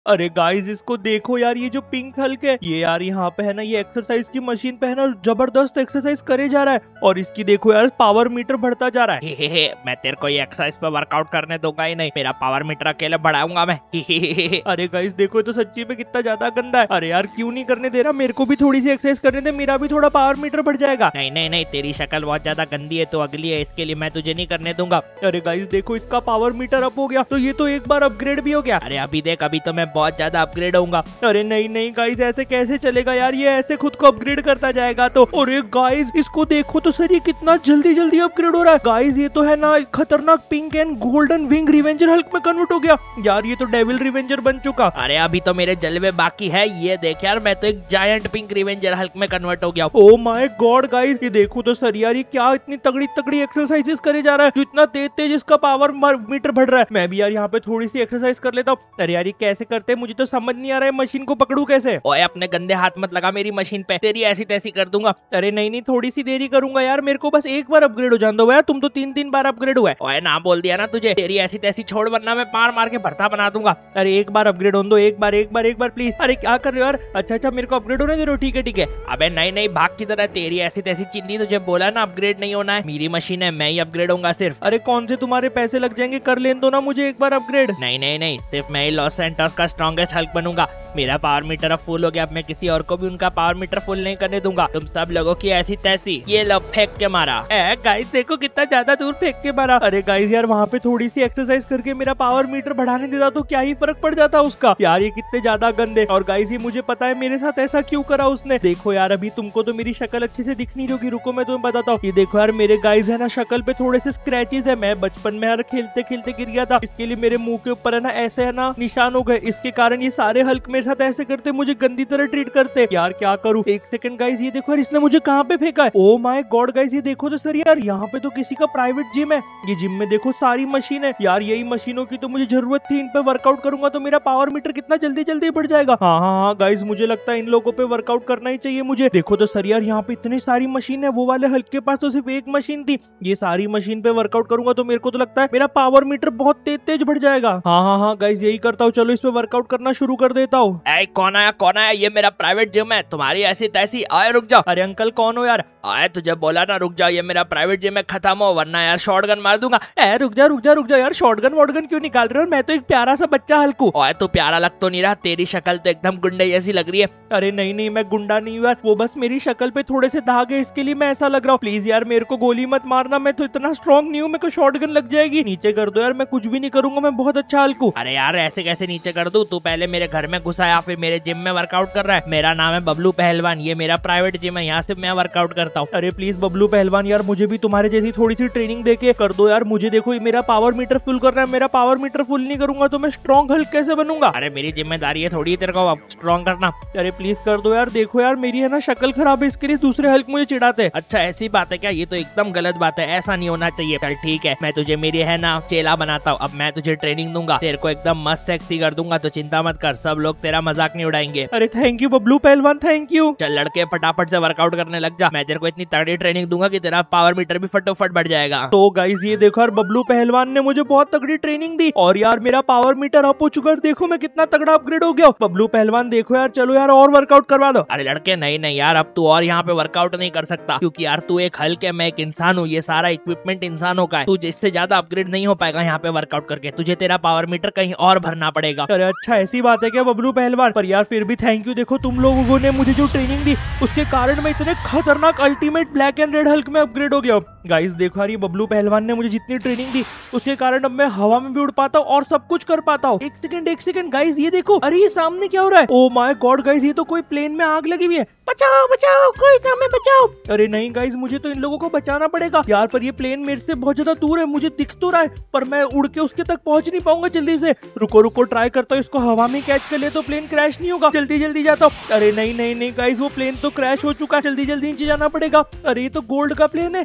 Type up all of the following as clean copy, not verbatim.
अरे गाइस इसको देखो यार, ये जो पिंक हल्क है ये यार यहाँ पे है ना, ये एक्सरसाइज की मशीन पे है ना जबरदस्त एक्सरसाइज करे जा रहा है। और इसकी देखो यार पावर मीटर बढ़ता जा रहा है। हे मैं तेरे को ये एक्सरसाइज पे वर्कआउट करने दूंगा ही नहीं, मेरा पावर मीटर अकेले बढ़ाऊंगा मैं। अरे गाइस देखो ये तो सच्ची में कितना ज्यादा गंदा है। अरे यार क्यों नहीं करने दे रहा, मेरे को भी थोड़ी सी एक्सरसाइज करने दे, मेरा भी थोड़ा पावर मीटर बढ़ जाएगा। नहीं नहीं नहीं, तेरी शक्ल बहुत ज्यादा गंदी है, तो अगली है, इसके लिए मैं तुझे नहीं करने दूंगा। अरे गाइस देखो इसका पावर मीटर अप हो गया, तो ये तो एक बार अपग्रेड भी हो गया। अरे अभी देख, अभी तो मैं बहुत ज्यादा अपग्रेड होऊंगा। अरे नहीं नहीं गाइस ऐसे कैसे चलेगा यार, ये ऐसे खुद को अपग्रेड करता जाएगा तो। अरे गाइस इसको देखो तो सर, ये कितना जल्दी जल्दी अपग्रेड हो रहा है। गाइस ये तो है ना खतरनाक pink and golden wing revenger Hulk में कन्वर्ट हो गया यार, ये तो डेविल रिवेंजर बन चुका। अरे अभी तो मेरे जलवे बाकी है, ये देख यार, मैं तो एक जायंट पिंक रिवेंजर हल्क में कन्वर्ट हो गया। ओ माय गॉड गाइस ये देखो तो सर यार, ये क्या इतनी तगड़ी तगड़ी एक्सरसाइजेस करे जा रहा है, जो इतना तेज तेज इसका पावर मीटर बढ़ रहा है। मैं भी यार यहाँ पे थोड़ी सी एक्सरसाइज कर लेता हूँ। अरे यार ये कैसे करते हैं मुझे तो समझ नहीं आ रहा है, मशीन को पकड़ू कैसे। ओए अपने गंदे हाथ मत लगा मेरी मशीन पे, तेरी ऐसी तैसी कर दूंगा। अरे नहीं नहीं थोड़ी सी देरी करूंगा यार, मेरे को बस एक बार अपग्रेड हो जाने दो यार, तुम तो 3-3 बार अपग्रेड हुआ है। ओए ना बोल दिया ना तुझे, तेरी ऐसी तैसी छोड़, वरना मैं मार मार के भरता बना दूंगा। अरे एक बार अपग्रेड हो दो, एक बार प्लीज। अरे क्या कर रहे हो यार, अच्छा मेरे को अपग्रेड होने दे रहे हो, ठीक है। अबे नहीं नहीं, भाग की तरह, तेरी ऐसी तैसी चिंदी, तुझे बोला ना अपग्रेड नहीं होना है, मेरी मशीन है, मैं ही अपग्रेड होऊंगा सिर्फ। अरे कौन से तुम्हारे पैसे लग जाएंगे, कर लेने दो ना मुझे एक बार अपग्रेड। नहीं नहीं नहीं, सिर्फ मैं ही लॉस सैंटोस का स्ट्रॉन्गेस्ट हल्क बनूंगा। मेरा पावर मीटर अब फुल हो गया, अब मैं किसी और को भी उनका पावर मीटर फुल नहीं करने दूंगा। तुम सब लोगों की ऐसी तैसी, ये लो फेंक के मारा। गाइस देखो कितना ज्यादा दूर फेंक के मारा। अरे गाइस यार वहाँ पे थोड़ी सी एक्सरसाइज करके मेरा पावर मीटर बढ़ाने देता तो क्या ही फर्क पड़ जाता उसका। यार ये कितने ज्यादा गंदे। और गाइस ये मुझे पता है मेरे साथ ऐसा क्यों करा उसने। देखो यार अभी तुमको तो मेरी शक्ल अच्छे से दिख नहीं रही, रुको मैं तुम्हें बताता हूँ। ये देखो यार मेरे गाइस है ना शक्ल पे थोड़े से स्क्रैचेस है, मैं बचपन में यार खेलते खेलते गिर गया था, इसके लिए मेरे मुंह के ऊपर है ना ऐसे है ना निशान हो गए। इसके कारण ये सारे हल्क मेरे साथ ऐसे करते, मुझे गंदी तरह ट्रीट करते। यार क्या करूँ। एक सेकंड गाइस, ये देखो यार इसने मुझे कहाँ पे फेंका है। ओ माय गॉड गाइस ये देखो तो सर यार, यहाँ पे तो किसी का प्राइवेट जिम है। ये जिम में देखो सारी मशीन है यार, यही मशीनों की तो मुझे जरूरत थी। इन पे वर्कआउट करूंगा तो मेरा पावर मीटर कितना जल्दी जल्दी बढ़ जाएगा। हाँ गाइस मुझे लगता है इन लोगों पे वर्कआउट करना ही चाहिए मुझे। देखो तो सर यार यहाँ पे इतनी सारी मशीन है, वो वाले हल्क के पास तो सिर्फ एक मशीन थी। ये सारी मशीन पे वर्कआउट करूंगा तो मेरे को तो लगता है मेरा पावर मीटर बहुत तेज तेज बढ़ जाएगा। हाँ गाइस यही करता हूँ, चलो इस पे वर्कआउट करना शुरू कर देता हूँ। कौन आया, ये मेरा प्राइवेट जिम है, तुम्हारी ऐसी तैसी, आए रुक जाओ। अरे अंकल कौन हो यार। आए तुझे बोला ना रुक जाओ, ये मेरा प्राइवेट जिम है, खत्म हो वरना यार शॉटगन मार दूंगा। रुक जा यार, शॉटगन वॉटगन क्यों निकाल रहे हो, मैं तो एक प्यारा सा बच्चा हल्कू। ओए तू प्यारा लग तो नहीं रहा, तेरी शक्ल तो एकदम गुंडे जैसी लग रही है। अरे नहीं मैं गुंडा नहीं हूँ यार, वो बस मेरी शक्ल पे थोड़े से दाग है, इसके लिए मैं ऐसा लग रहा हूँ। प्लीज यार मेरे को गोली मत मारना, मैं तो इतना स्ट्रॉन्ग नहीं हूँ, मेरे को शॉटगन लग जाएगी। नीचे कर दो यार, मैं कुछ भी नहीं करूंगा, मैं बहुत अच्छा हल्कू। अरे यार ऐसे कैसे नीचे कर दूं, तू पहले मेरे घर में घुसा या फिर मेरे जिम में वर्कआउट कर रहा है। मेरा नाम है बबलू पहलवान, ये मेरा प्राइवेट जिम है, यहाँ से मैं वर्कआउट करता हूँ। अरे प्लीज बबलू पहलवान यार, मुझे भी तुम्हारे जैसी थोड़ी सी ट्रेनिंग देके कर दो यार। मुझे देखो मेरा पावर मीटर फुल करना है, मेरा पावर मीटर फुल नहीं करूंगा तो मैं स्ट्रॉन्ग हल्क कैसे बनूंगा। अरे मेरी जिम्मेदारी है थोड़ी तेरे को स्ट्रॉन्ग करना। अरे प्लीज कर दो यार, देखो यार मेरी है ना शक्ल खराब है, इसके लिए दूसरे हल्क मुझे चिढ़ाते। अच्छा ऐसी बात है क्या, ये तो एकदम गलत बात है, ऐसा नहीं होना चाहिए। चल ठीक है, मैं तुझे मेरी है ना चेला बनाता हूँ, अब मैं तुझे ट्रेनिंग दूंगा, तेरे को एकदम मस्त सेक्सी कर दूंगा, तो चिंता मत कर, सब लोग तेरा मजाक नहीं उड़ाएंगे। अरे थैंक यू बबलू पहलवान, थैंक यू। चल लड़के फटाफट से वर्कआउट करने लग जा, मैं तेरे को इतनी तगड़ी ट्रेनिंग दूंगा कि तेरा पावर मीटर भी फटोफट बढ़ जाएगा। तो गाइस ये देखो यार, बबलू पहलवान ने मुझे बहुत तगड़ी ट्रेनिंग दी और यार मेरा पावर मीटर अप हो चुका है, देखो मैं कितना तगड़ा अपग्रेड हो गया। बबलू पहलवान देखो यार, चलो यार और वर्कआउट करवा दो। अरे लड़के नहीं यार, अब तू और यहाँ पे वर्कआउट नहीं कर सकता, क्योंकि यार तू एक हल्क है, मैं एक इंसान हूँ, ये सारा इक्विपमेंट इंसानों का है, तू जिससे ज्यादा अपग्रेड नहीं हो पाएगा यहाँ पे वर्कआउट करके, तुझे तेरा पावर मीटर कहीं और भरना पड़ेगा। अरे अच्छा ऐसी बात है क्या बबलू पहलवान, पर यार फिर भी थैंक यू। देखो तुम लोगों ने मुझे जो ट्रेनिंग दी उसके कारण मैं इतने खतरनाक ultimate black and red Hulk में अपग्रेड हो गया। गाइस देखो यार, ये बबलू पहलवान ने मुझे जितनी ट्रेनिंग दी उसके कारण अब मैं हवा में भी उड़ पाता हूँ और सब कुछ कर पाता हूँ। एक सेकंड गाइस ये देखो, अरे ये सामने क्या हो रहा है। ओ माय गॉड गाइस, ये तो कोई प्लेन में आग लगी हुई है, बचाओ कोई हमें बचाओ। अरे नहीं गाइस, मुझे तो इन लोगों को बचाना पड़ेगा यार, पर ये प्लेन मेरे से बहुत ज्यादा दूर है, मुझे दिख तो रहा है पर मैं उड़ के उसके तक पहुंच नहीं पाऊंगा जल्दी से। रुको ट्राई करता हूँ, इसको हवा में कैच कर ले तो प्लेन क्रैश नहीं होगा। जल्दी जाता हूँ। अरे नहीं गाइस, वो प्लेन तो क्रैश हो चुका है, जल्दी नीचे जाना पड़ेगा। अरे ये तो गोल्ड का प्लेन है, अरे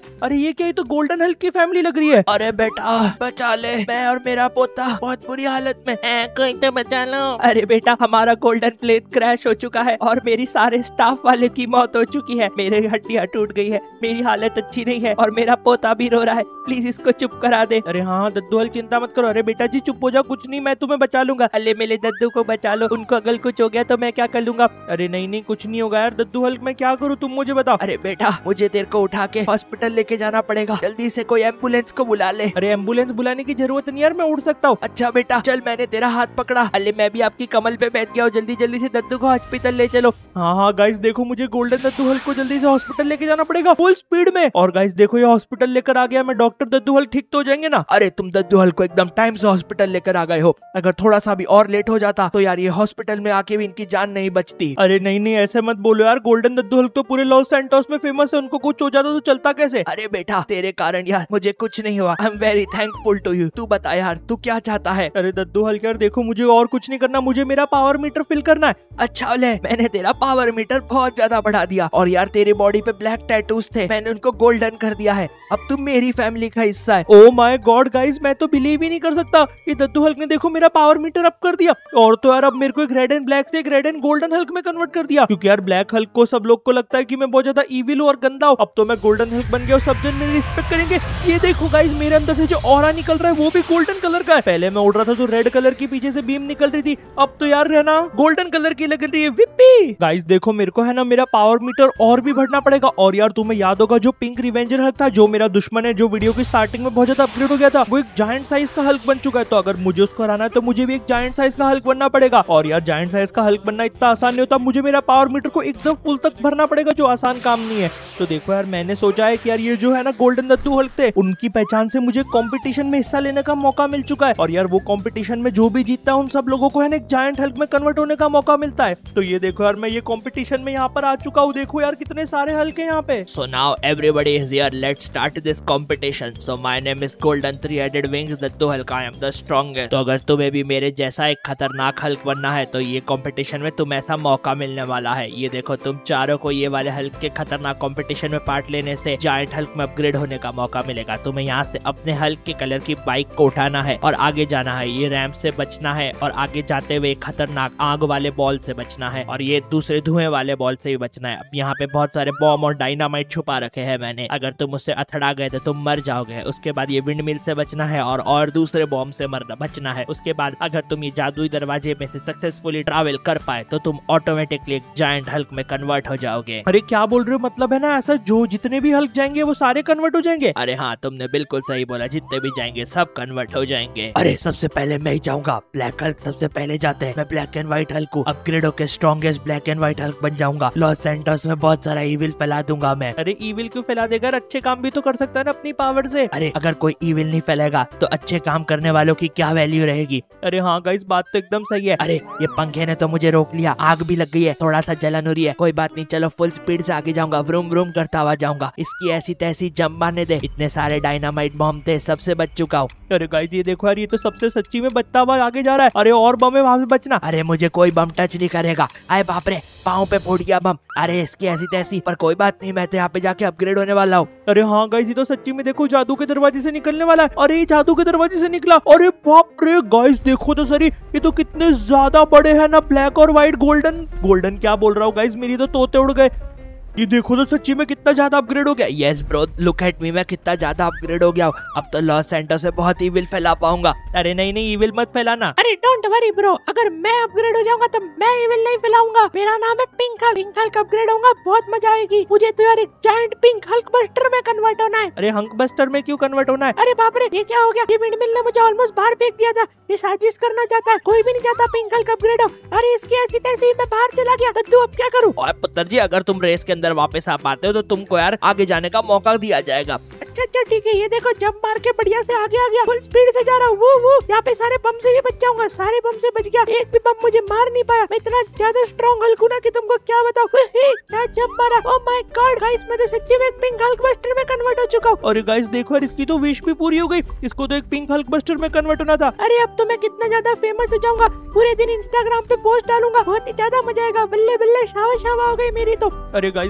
ये क्या, ये तो गोल्डन हल्क की फैमिली लग रही है। अरे बेटा बचा ले, मैं और मेरा पोता बहुत बुरी हालत में है, कोई तो बचा लो। अरे बेटा, हमारा गोल्डन प्लेन क्रैश हो चुका है और मेरी सारे स्टाफ वाले की मौत हो चुकी है, मेरे हड्डियां टूट गई है, मेरी हालत अच्छी नहीं है और मेरा पोता भी रो रहा है, प्लीज इसको चुप करा दे। अरे हाँ दद्दू हल्क, चिंता मत करो। अरे बेटा जी चुप हो जाओ, कुछ नहीं, मैं तुम्हें बचा लूंगा। अरे मेरे दद्दू को बचा लो, उनको अगर कुछ हो गया तो मैं क्या कर लूंगा। अरे नहीं नहीं, कुछ नहीं होगा यार दद्दू हल्क, मैं क्या करूँ तुम मुझे बताओ। अरे बेटा मुझे तेरे को उठा के हॉस्पिटल लेके जाना पड़ेगा, जल्दी से कोई एम्बुलेंस को बुला ले। अरे एम्बुलेंस बुलाने की जरूरत नहीं यार, मैं उड़ सकता हूँ। अच्छा बेटा चल, मैंने तेरा हाथ पकड़ा। अरे मैं भी आपकी कमल पे बैठ गया हूँ, जल्दी जल्दी से दद्दू को हॉस्पिटल ले चलो। हाँ हाँ गाइस देखो, मुझे गोल्डन दद्दू हल्क को जल्दी से हॉस्पिटल लेके जाना पड़ेगा फुल स्पीड में। और गाइस देखो, ये हॉस्पिटल लेकर आ गया मैं, डॉक्टर दद्दू हल्क ठीक तो हो जाएंगे ना। अरे तुम दद्दू हल्क को एकदम टाइम से हॉस्पिटल लेकर आ गए हो, अगर थोड़ा सा भी और लेट हो जाता तो यार ये हॉस्पिटल में आके भी इनकी जान नहीं बचती। अरे नहीं नहीं, ऐसे मत बोलो यार, गोल्डन दद्दू हल्क तो पूरे लॉस सैंटोस में फेमस है, उनको कुछ हो जाता तो चलता कैसे। अरे बेटा तेरे कारण यार मुझे कुछ नहीं हुआ, I am very thankful to you. तू बता यार तू क्या चाहता है। अरे दद्दू हल्क यार देखो, मुझे और कुछ नहीं करना, मुझे मेरा पावर मीटर फिल करना है। अच्छा ले, मैंने तेरा पावर मीटर बहुत ज्यादा बढ़ा दिया और यार तेरे बॉडी पे ब्लैक टैटूज थे, मैंने उनको गोल्डन कर दिया है, अब तू मेरी फैमिली का हिस्सा है। ओ माय गॉड गाइस, मैं तो बिलीव ही नहीं कर सकता, ये दद्दू हल्क ने देखो मेरा पावर मीटर अप कर दिया। और तो यार अब मेरे को एक रेड एंड ब्लैक से एक रेड एंड गोल्डन हल्क में कन्वर्ट कर दिया, क्योंकि यार ब्लैक हल्क को सब लोग को लगता है कि मैं बहुत ज्यादा इविल हूँ और गंदा हूँ। अब तो मैं गोल्डन हल्क बन गया और सब जन मेरी रिस्पेक्ट करेंगे। ये देखो गाइस, मेरे अंदर से जो ऑरा निकल रहा है वो भी गोल्डन कलर का है। पहले मैं उड़ रहा था तो रेड कलर की पीछे से बीम निकल रही थी, अब तो यार रहना गोल्डन कलर की लग रही है। विप्पी गाइस देखो, मेरे को है ना मेरा पावर मीटर और भी बढ़ना पड़ेगा। और यार तुम्हें याद होगा जो पिंक रिवेंजर हल्क था, जो मेरा दुश्मन है, जो वीडियो की स्टार्टिंग में बहुत ज्यादा अपग्रेड हो गया था, वो एक जायंट साइज का हल्क बन चुका है। तो अगर मुझे उसको हराना है तो मुझे भी एक जायंट साइज का हल्क बनना पड़ेगा। और यार जायंट साइज का हल्क बनना इतना आसान नहीं होता, मुझे मेरा पावर मीटर को एकदम फुल तक भरना पड़ेगा, जो आसान काम नहीं है। तो देखो यार, मैंने सोचा है कि यार ये जो है ना गोल्डन दद्दू हल्क थे, उनकी पहचान से मुझे कंपटीशन में हिस्सा लेने का मौका मिल चुका है। और यार वो कंपटीशन में जो भी जीतता है उन सब लोगों को है ना एक जायंट हल्क में कन्वर्ट होने का मौका मिलता है। तो ये देखो यार, मैं ये कंपटीशन में यहाँ पर आ चुका हूँ। देखो यार कितने सारे हल्क है यहाँ पे। So now everybody is here. Let's start this competition. So my name is Golden Three-Headed Wings दद्दू Hulk. I am the strongest. तो अगर तुम्हें भी मेरे जैसा एक खतरनाक हल्क बनना है तो ये कंपटीशन में तुम्हें ऐसा मौका मिलने वाला है। ये देखो, तुम चारों को ये वाले हल्क के खतरनाक कंपटीशन में पार्ट लेने से जायंट हल्क में अपग्रेड होने का मौका मिलेगा। तुम्हें यहाँ से अपने हल्क के कलर की बाइक को उठाना है और आगे जाना है, ये रैंप से बचना है और आगे जाते हुए खतरनाक आग वाले बॉल से बचना है और ये दूसरे धुएं वाले बॉल से भी बचना है। अब यहाँ पे बहुत सारे बॉम्ब और डायनामाइट छुपा रखे हैं मैंने, अगर तुम उससे अथड़ा गए तो तुम मर जाओगे। उसके बाद ये विंड मिल से बचना है और दूसरे बॉम्ब से बचना है। उसके बाद अगर तुम ये जादुई दरवाजे में से सक्सेसफुली ट्रैवल कर पाए तो तुम ऑटोमेटिकली एक जायंट हल्क में कन्वर्ट हो जाओगे। अरे क्या बोल रहे हो, मतलब है ना ऐसा जो जितने भी हल्क जाएंगे वो सारे कन्वर्ट हो जाएंगे? अरे हाँ, तुमने बिल्कुल सही बोला, जितने भी जाएंगे सब कन्वर्ट हो जाएंगे। अरे सबसे पहले मैं ही जाऊंगा, ब्लैक हल्क सबसे पहले जाते हैं। मैं ब्लैक एंड व्हाइट हल्क को अपग्रेड होकर strongest black and white Hulk बन जाऊंगा। लॉस सैंटोस में बहुत सारा इविल फैला दूंगा मैं। अरे इविल क्यों फैला देगा, अच्छे काम भी तो कर सकता है ना अपनी पावर से। अरे अगर कोई इविल नहीं फैलेगा तो अच्छे काम करने वालों की क्या वैल्यू रहेगी। अरे हाँ गाइस, बात तो एकदम सही है। अरे ये पंखे ने तो मुझे रोक लिया, आग भी लग गई है, थोड़ा सा जलन हो रही है, कोई बात नहीं, चलो फुल स्पीड से आगे जाऊंगा, व्रूम व्रूम करता हुआ जाऊंगा। इसकी ऐसी तैसी जंप मारने दे, इतने सारे डायनामाइट बम थे, सबसे बच चुका हूँ। अरे गाइस ये देखो यार, ये तो सबसे सच्ची में बचता हुआ आगे जा रहा है। अरे और बम है वहाँ पे बचना। अरे मुझे कोई बम टच नहीं करेगा। अरे बाप रे, पाँव पे फूट गया बम। अरे इसकी ऐसी तैसी, पर कोई बात नहीं, मैं तो यहाँ पे जाके अपग्रेड होने वाला हूँ। अरे हाँ गाइस, ये तो सच्ची में देखो जादू के दरवाजे से निकलने वाला है। अरे ये जादू के दरवाजे से निकला। अरे बाप रे गाइस, देखो तो सही, ये तो कितने ज्यादा बड़े हैं ना, ब्लैक और व्हाइट। गोल्डन क्या बोल रहा हूँ गाइस, मेरी तो तोते उड़ गए। ये देखो तो सच्ची में कितना ज्यादा अपग्रेड हो गया। Yes bro, look at me, मैं कितना ज्यादा अपग्रेड हो गया हूँ। अब तो लॉस सैंटोस से बहुत इविल फैला पाऊंगा। अरे नहीं नहीं, इविल मत फैलाना। अरे डोंट वरी ब्रो, अगर मैं अपग्रेड हो जाऊंगा तो मैं इविल नहीं फैलाऊंगा। मेरा नाम है pink Hulk. Pink Hulk upgrade होगा, बहुत मजा आएगी। मुझे तो यार एक जायंट पिंक हल्क बस्टर में कन्वर्ट होना है। अरे हंक बस्टर में क्यों कन्वर्ट होना है? अरे बाप रे, ये क्या हो गया? ये विंडमिल ने मुझे ऑलमोस्ट बाहर फेंक दिया था। ये साजिश करना चाहता है, कोई भी नहीं चाहता पिंक हल्क अपग्रेड हो। अरे इसकी ऐसी तैसी, मैं बाहर चला गया। दद्दू अब क्या करूँ? और पुत्र जी, अगर तुम रेस के अंदर वापस आ पाते हो तो तुमको यार आगे जाने का मौका दिया जाएगा। अच्छा ठीक है, ये देखो जंप मार के बढ़िया से आगे आ गया, फुल स्पीड से जा रहा हूँ। वो यहाँ पे सारे बम से भी बच जाऊंगा, सारे बम से बच गया, एक भी बम मुझे मार नहीं पाया। मैं इतना ज्यादा स्ट्रॉन्ग हल्क हूं ना कि तुमको क्या बताऊं। क्या जंप मारा, ओह माय गॉड गाइस, मैं तो सच्ची में एक पिंक हल्क बस्टर में कन्वर्ट हो चुका हूँ। अरे गाइस देखो यार, इसकी तो विश भी पूरी हो गई, इसको तो एक पिंक हल्क बस्टर में कन्वर्ट होना था। अरे अब तो मैं कितना ज्यादा फेमस हो जाऊंगा, पूरे दिन इंस्टाग्राम पे पोस्ट डालूंगा, बहुत ही ज्यादा मजा आएगा। बल्ले बल्ले शावा शावा हो गई मेरी तो। अरे गाइस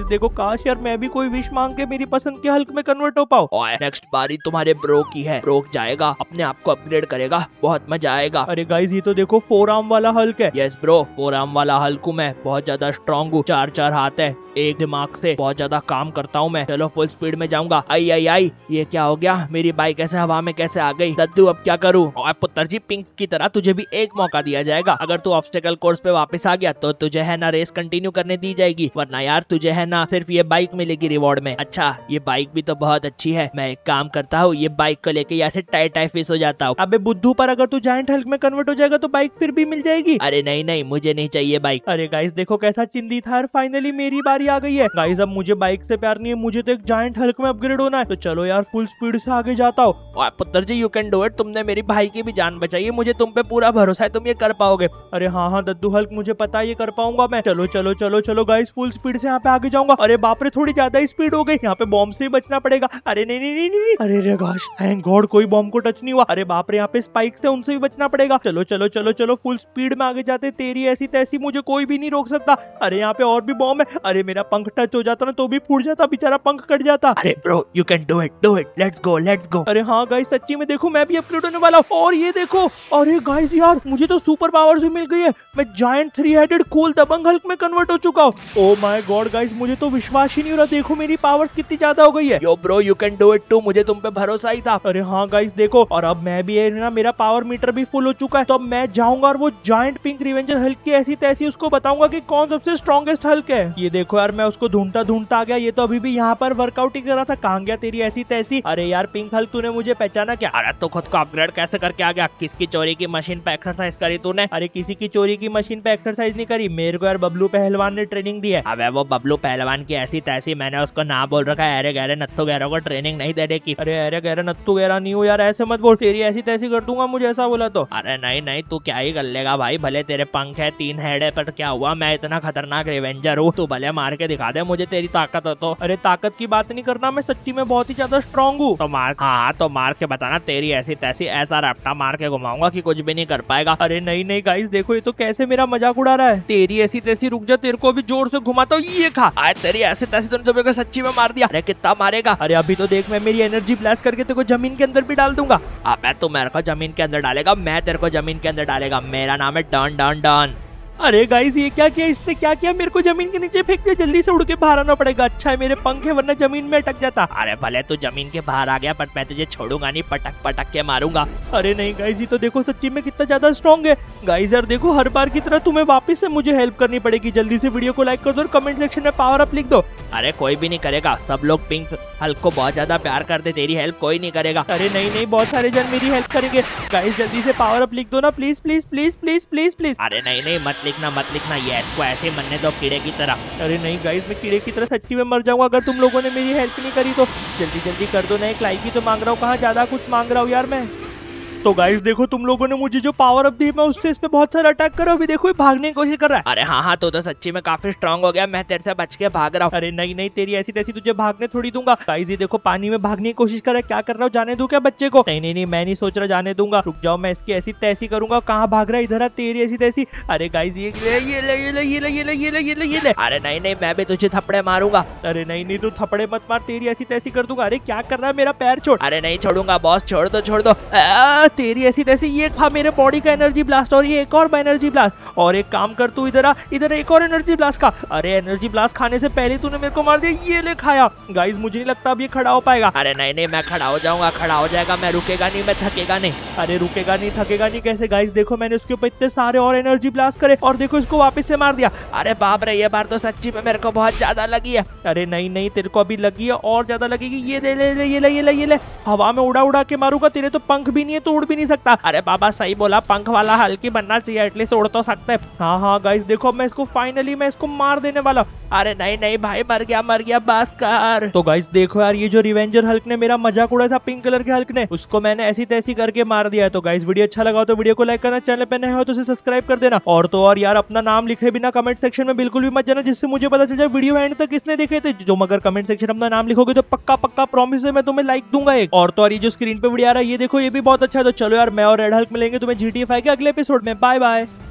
देखो काश यार मैं भी कोई विश मांग के मेरी पसंद के हल्क में कन्वर्ट हो पाऊं। और नेक्स्ट बारी तुम्हारे ब्रो की है, ब्रो जाएगा अपने आप को अपग्रेड करेगा, बहुत मजा आएगा। अरे गाइस ये तो देखो 4 आर्म वाला हल्क है। यस ब्रो, 4 आर्म वाला हल्क हूँ मैं, बहुत ज्यादा स्ट्रॉन्ग हूँ, 4 हाथ है, एक दिमाग से बहुत ज्यादा काम करता हूँ मैं। चलो फुल स्पीड में जाऊंगा। आई आई आई, ये क्या हो गया, मेरी बाइक ऐसे हवा में कैसे आ गई? दद्दू अब क्या करूँ? और पुत्र जी पिंक की तरह तुझे भी एक मौका दिया जाएगा। अगर तू ऑब्स्टेकल कोर्स पे वापस आ गया तो तुझे है ना रेस कंटिन्यू करने दी जाएगी, वरना यार तुझे है ना सिर्फ ये बाइक मिलेगी रिवॉर्ड में। अच्छा ये बाइक भी तो बहुत अच्छी है, मैं एक काम करता हूँ, ये बाइक को लेके यहाँ से टाई फिस हो जाता हूँ। अबे बुद्धू, पर अगर तू जायंट हल्क में कन्वर्ट हो जाएगा तो बाइक फिर भी मिल जाएगी। अरे नहीं नहीं, मुझे नहीं चाहिए बाइक। अरे गाइस देखो कैसा चिंदी था, फाइनली मेरी बारी आ गई है। गाइस अब मुझे बाइक से प्यार नहीं है, मुझे तो एक जायंट हल्क में अपग्रेड होना है। तो चलो यार फुल स्पीड से आगे जाता हूँ। और पुत्र जी यू कैन डू इट, तुमने मेरी भाई की भी जान बचाई है, मुझे तुम पे पूरा भरोसा है, तुम ये कर पाओगे। अरे हाँ दद्दू हल्क, मुझे पता है ये कर पाऊंगा मैं। चलो चलो चलो चलो गाइस फुल स्पीड से यहाँ पे आगे जाऊंगा। अरे बाप रे, थोड़ी ज्यादा स्पीड हो गई, यहाँ पे बॉम्ब से ही बचना पड़ेगा। अरे नहीं नहीं नहीं नहीं, अरे रे गाइस थैंक गॉड कोई बॉम्ब को टच नहीं हुआ। अरे बाप रे, यहाँ पे स्पाइक से उनसे भी बचना पड़ेगा। चलो चलो चलो चलो फुल स्पीड में आगे जाते, तेरी ऐसी तैसी मुझे कोई भी नहीं रोक सकता। अरे यहाँ पे और भी बॉम्ब है। अरे मेरा पंख टच हो जाता ना तो भी फूट जाता, बेचारा पंख कट जाता। अरे bro you can do it, let's go let's go. अरे हाँ गाइस सच्ची में देखो मैं भी अपग्रेड होने वाला हूँ। और ये देखो, अरे गाइस यार मुझे तो सुपर पावर्स भी मिल गई है, मैं जायंट 3-हेडेड कूल दबंग हल्क में कन्वर्ट हो चुका हूँ। ओ माय गॉड गाइस, मुझे तो विश्वास ही नहीं हो रहा, देखो मेरी पावर्स कितनी ज्यादा हो गई है। Yo bro you can do it too, मुझे तुम पे भरोसा ही था। अरे हाँ गाइस देखो, और अब मैं भी ना, मेरा पावर मीटर भी फुल हो चुका है। तो अब मैं जाऊंगा और वो जायंट पिंक रिवेंजर हल्क की ऐसी तैसी उसको बताऊंगा कि कौन सबसे स्ट्रॉन्गेस्ट हल्क है। ये देखो यार मैं उसको ढूंढता ढूंढता आ गया, ये तो अभी भी यहाँ पर वर्कआउट ही कर रहा था। कहाँ गया तेरी ऐसी तैसी? अरे यार पिंक हल्क तूने मुझे पहचाना क्या? अरे तो खुद को अपग्रेड कैसे करके आ गया? किसकी चोरी की मशीन पे एक्सरसाइज करी तूने? अरे किसी की चोरी की मशीन पे एक्सरसाइज नहीं करी, मेरे को यार बबलू पहलवान ने ट्रेनिंग दी है। अबे वो बबलू पहलवान की ऐसी तैसी, मैंने उसको ना बोल रखा है अरे गहरे नत्थु गहरों को ट्रेनिंग नहीं देने की। अरे अरे गहरा नत्थु गहरा नहीं हो यार, ऐसे मत बोल, तेरी ऐसी तैसी कर दूंगा मुझे ऐसा बोला तो। अरे नहीं नहीं, तू क्या ही कर लेगा भाई, भले तेरे पंख है 3 हेड है, पर क्या हुआ, मैं इतना खतरनाक रिवेंजर हूँ, तू भले मार के दिखा दे मुझे तेरी ताकत हो तो। अरे ताकत की बात नहीं करना, मैं सच्ची में बहुत ही ज्यादा स्ट्रॉन्ग हूँ। तो मार, हाँ तो मार के बताना, तेरी ऐसी तैसी ऐसा रैप्टा मार के घुमाऊंगा कि कुछ भी नहीं कर पाएगा। अरे नहीं नहीं गाइस देखो, ये तो कैसे मेरा मजाक उड़ा रहा है। तेरी ऐसी तैसी, रुक जा, तेरे को भी जोर से घुमाता हूँ, ये खा। अरे तेरी ऐसी तैसी तूने तो मेरे को सच्ची में मार दिया। अरे कितना मारेगा? अरे अभी तो देख, मैं मेरी एनर्जी ब्लास्ट करके तेरे को जमीन के अंदर भी डाल दूंगा। अबे तू मेरे को जमीन के अंदर डालेगा, मैं तेरे को जमीन के अंदर डालेगा, मेरा नाम है डॉन डॉन डॉन। अरे गाइस ये क्या किया इसने, क्या किया, मेरे को जमीन के नीचे फेंक दिया, जल्दी से उड़ के बाहर आना पड़ेगा। अच्छा है मेरे पंख है, वरना जमीन में अटक जाता। अरे भले तू जमीन के बाहर आ गया, पर मैं तुझे छोड़ूंगा नहीं, पटक पटक के मारूंगा। अरे नहीं गाइस, ये तो देखो सच्ची में कितना ज्यादा स्ट्रॉन्ग है। गाइस यार देखो, हर बार की तरह तुम्हें वापस से मुझे हेल्प करनी पड़ेगी। जल्दी से वीडियो को लाइक कर दो और कमेंट सेक्शन में पावर अप लिख दो। अरे कोई भी नहीं करेगा, सब लोग पिंक हल्क को बहुत ज्यादा प्यार करते, तेरी हेल्प कोई नहीं करेगा। अरे नहीं नहीं, बहुत सारे जन मेरी हेल्प करेंगे। गाइस जल्दी से पावर अप लिख दो ना, please please please please please please. अरे नहीं नहीं, मत लिखना, ये इसको ऐसे मरने दो कीड़े की तरह। अरे नहीं गाइस, मैं कीड़े की तरह सच्ची में मर जाऊंगा अगर तुम लोगों ने मेरी हेल्प नहीं करी तो। जल्दी जल्दी कर दो ना, एक लाइक ही तो मांग रहा हूँ, कहाँ ज्यादा कुछ मांग रहा हूँ यार मैं। तो गाइस देखो, तुम लोगों ने मुझे जो पावर अप दी, मैं उससे इस पे बहुत सारा अटैक करा। अभी देखो ये भागने की कोशिश कर रहा है। अरे हाँ तो सच्ची में काफी स्ट्रांग हो गया, मैं तेरे से बच के भाग रहा हूँ। अरे नहीं नहीं, तेरी ऐसी तैसी तुझे भागने थोड़ी दूंगा। गाइस ये देखो, पानी में भागने की कोशिश कर रहा है, क्या कर रहा हूँ, जाने दूं क्या बच्चे को? नहीं नहीं नहीं, मैं नहीं सोच रहा जाने दूंगा, रुक जाओ, मैं इसकी ऐसी तैसी करूंगा। कहाँ भाग रहा है, इधर आ, तेरी ऐसी तैसी। अरे गाइस ये ले ये ले ये ले ये ले ये ले ये ले ये ले ये ले। अरे नहीं नहीं, मैं भी तुझे थप्पड़े मारूंगा। अरे नहीं नहीं, तू थप्पड़े मत मार, तेरी ऐसी तैसी कर दूंगा। अरे क्या कर रहा है, मेरा पैर छोड़। अरे नहीं छोड़ूंगा बॉस, छोड़ दो। तेरी ऐसी तैसी, ये खा मेरे बॉडी का एनर्जी ब्लास्ट, और ये एक और एनर्जी ब्लास्ट। और एक काम कर, तू इधर आ, इधर एक और एनर्जी ब्लास्ट खा। अरे एनर्जी ब्लास्ट खाने से पहले तूने मेरे को मार दिया, ये ले खाया। गाइस मुझे नहीं लगता अब ये खड़ा हो पाएगा। अरे नहीं नहीं, मैं खड़ा हो जाऊंगा, खड़ा हो जाएगा, मैं रुकेगा नहीं, मैं थकेगा नहीं। अरे रुकेगा नहीं थकेगा नहीं कैसे? गाइस देखो, मैंने उसके ऊपर इतने सारे और एनर्जी ब्लास्ट करे, और देखो इसको वापस से मार दिया। अरे बाप रे, ये बार तो सच्ची में मेरे को बहुत ज्यादा लगी है। अरे नहीं नहीं, तेरे को अभी लगी है, और ज्यादा लगेगी। ये ले ले ले ये ले ये ले ये ले, हवा में उड़ा उड़ा के मारूंगा। तेरे तो पंख भी नहीं है, तो उड़ भी नहीं सकता। अरे बाबा सही बोला, पंख वाला हल्की बनना चाहिए, एटलीस्ट उड़ तो सकते हैं। हाँ हाँ गाइस देखो, मैं इसको फाइनली मैं इसको मार देने वाला। अरे नहीं नहीं भाई, मर गया बस कर। तो गाइस देखो यार, ये जो रिवेंजर हल्क ने मेरा मजाक उड़ाया था, पिंक कलर के हल्क ने, उसको मैंने ऐसी तैसी करके मार दिया है। तो गाइस वीडियो अच्छा लगा हो तो वीडियो को लाइक करना, चैनल पे नए हो तो उसे सब्सक्राइब कर देना। और तो और यार, अपना नाम लिखे बिना कमेंट सेक्शन में बिल्कुल भी मत जाना, जिससे मुझे पता चल जाए वीडियो एंड तक किसने देखे थे। जो मगर कमेंट सेक्शन अपना नाम लिखोगे तो पक्का पक्का प्रॉमिस है मैं तुम्हें लाइक दूंगा एक। और तो और ये जो स्क्रीन पे वीडियो आ रहा है, ये देखो, ये भी बहुत अच्छा है। तो चलो यार, मैं और रेड हल्क मिलेंगे तुम्हें GTA 5 के अगले एपिसोड में। Bye bye.